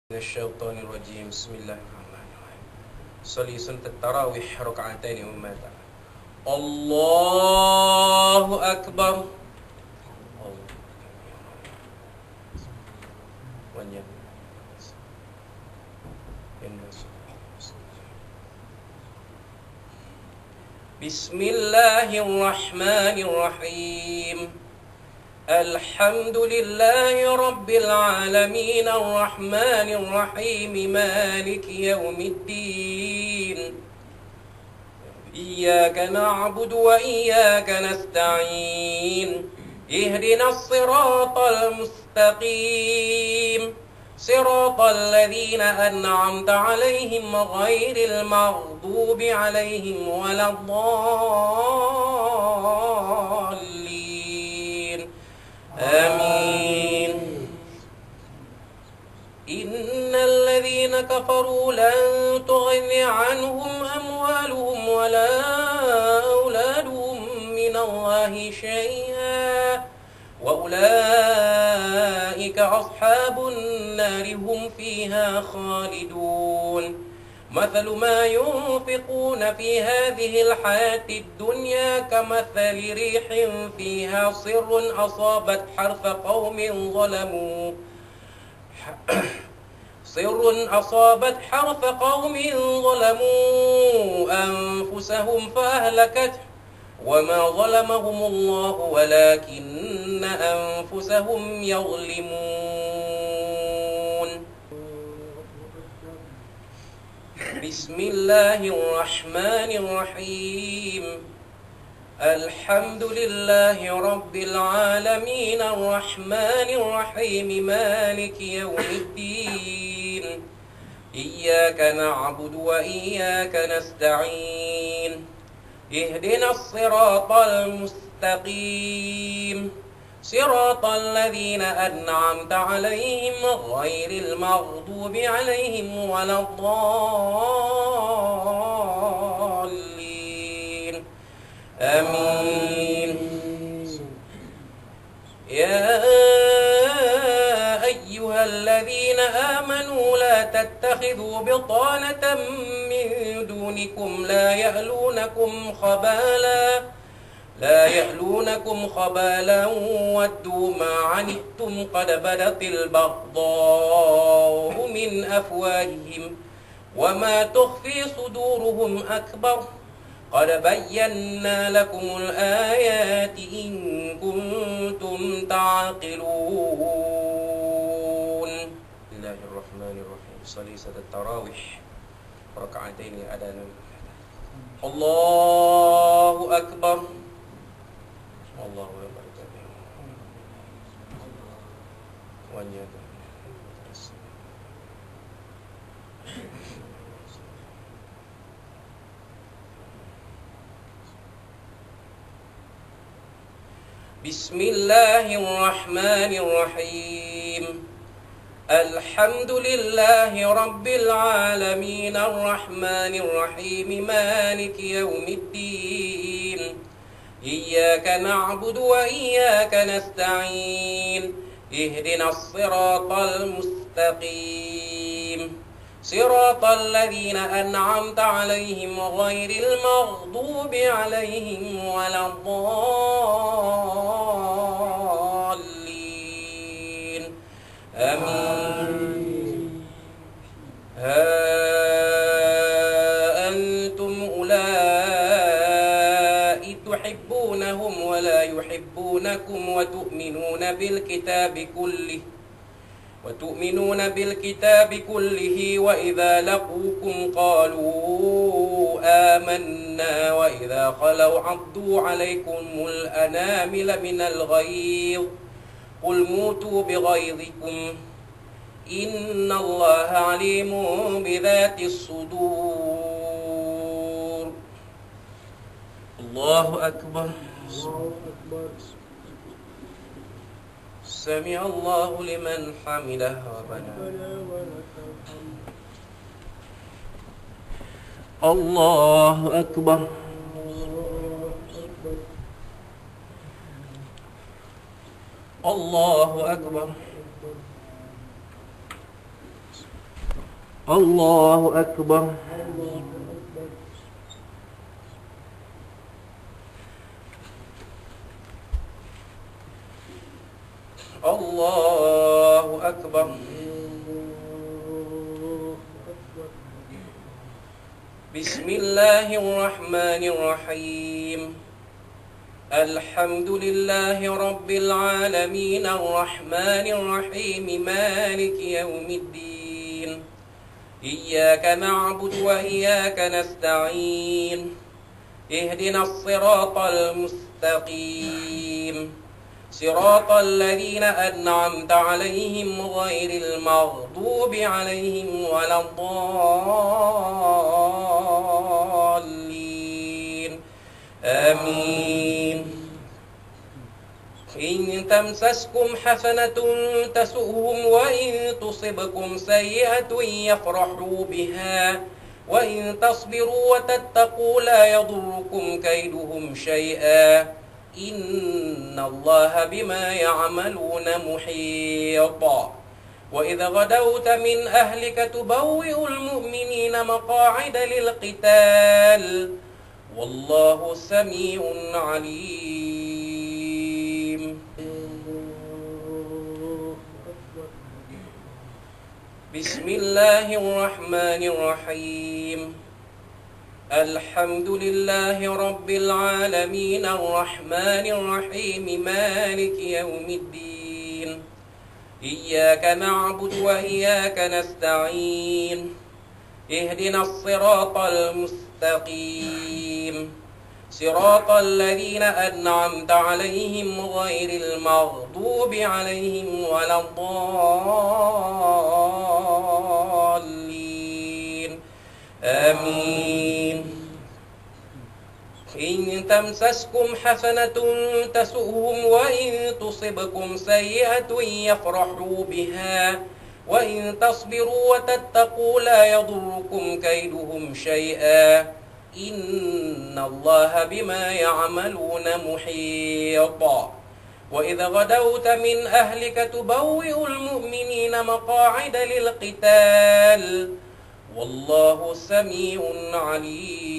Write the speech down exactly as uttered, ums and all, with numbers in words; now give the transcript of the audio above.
من الشيطان الرجيم بسم الله الرحمن الرحيم صلي سنة التراويح ركعتين أمتا الله أكبر بسم الله الرحمن الرحيم الحمد لله رب العالمين الرحمن الرحيم مالك يوم الدين إياك نعبد وإياك نستعين اهدنا الصراط المستقيم صراط الذين أنعمت عليهم غير المغضوب عليهم ولا الضالين آمين إن الذين كفروا لن تغني عنهم أموالهم ولا أولادهم من الله شيئا وأولئك أصحاب النار هم فيها خالدون مثل ما ينفقون في هذه الحياة الدنيا كمثل ريح فيها صر أصابت حرث قوم ظلموا صر أصابت حرث قوم ظلموا أنفسهم فأهلكته وما ظلمهم الله ولكن أنفسهم يظلمون بسم الله الرحمن الرحيم الحمد لله رب العالمين الرحمن الرحيم مالك يوم الدين إياك نعبد وإياك نستعين اهدنا الصراط المستقيم صراط الذين أنعمت عليهم غير المغضوب عليهم ولا الضالين آمين يا أيها الذين آمنوا لا تتخذوا بطانة من دونكم لا يألونكم خبالا لا يألونكم خبالا ودوا ما عنتم قد بدت البغضاء من أفواههم وما تخفي صدورهم أكبر قد بينا لكم الآيات إن كنتم تعقلون بسم الله الرحمن الرحيم صلي صلاة التراويح ركعتين أذان الله أكبر الله أكبر بسم الله الرحمن الرحيم الحمد لله رب العالمين الرحمن الرحيم مالك يوم الدين إياك نعبد وإياك نستعين اهدنا الصراط المستقيم صراط الذين أنعمت عليهم غير المغضوب عليهم ولا الضالين آمين ها أنتم أولئك تحبونهم ولا يحبونكم وتؤمنون بالكتاب كله وتؤمنون بالكتاب كله وإذا لقوكم قالوا آمنا وإذا خلوا عضوا عليكم الأنامل من الغيظ قل موتوا بغيظكم إن الله عليم بذات الصدور الله أكبر سمع الله لمن حمده ربنا الله أكبر الله أكبر الله أكبر. الله أكبر. بسم الله الرحمن الرحيم. الحمد لله رب العالمين الرحمن الرحيم مالك يوم الدين. إياك نعبد وإياك نستعين. اهدنا الصراط المستقيم صراط الذين أنعمت عليهم غير المغضوب عليهم ولا الضالين آمين. إن تمسسكم حسنة تسؤهم وإن تصبكم سيئة يفرحوا بها وإن تصبروا وتتقوا لا يضركم كيدهم شيئا إن الله بما يعملون محيط. وإذا غدوت من أهلك تبوئ المؤمنين مقاعد للقتال والله سميع عليم. بسم الله الرحمن الرحيم. الحمد لله رب العالمين الرحمن الرحيم مالك يوم الدين. إياك نعبد وإياك نستعين. اهدنا الصراط المستقيم صراط الذين أنعمت عليهم غير المغضوب عليهم ولا الضالين آمين. إن تمسسكم حسنة تسؤهم وإن تصبكم سيئة يفرحوا بها وإن تصبروا وتتقوا لا يضركم كيدهم شيئا إن الله بما يعملون محيط. وإذا غدوت من أهلك تبوئ المؤمنين مقاعد للقتال والله سميع عليم.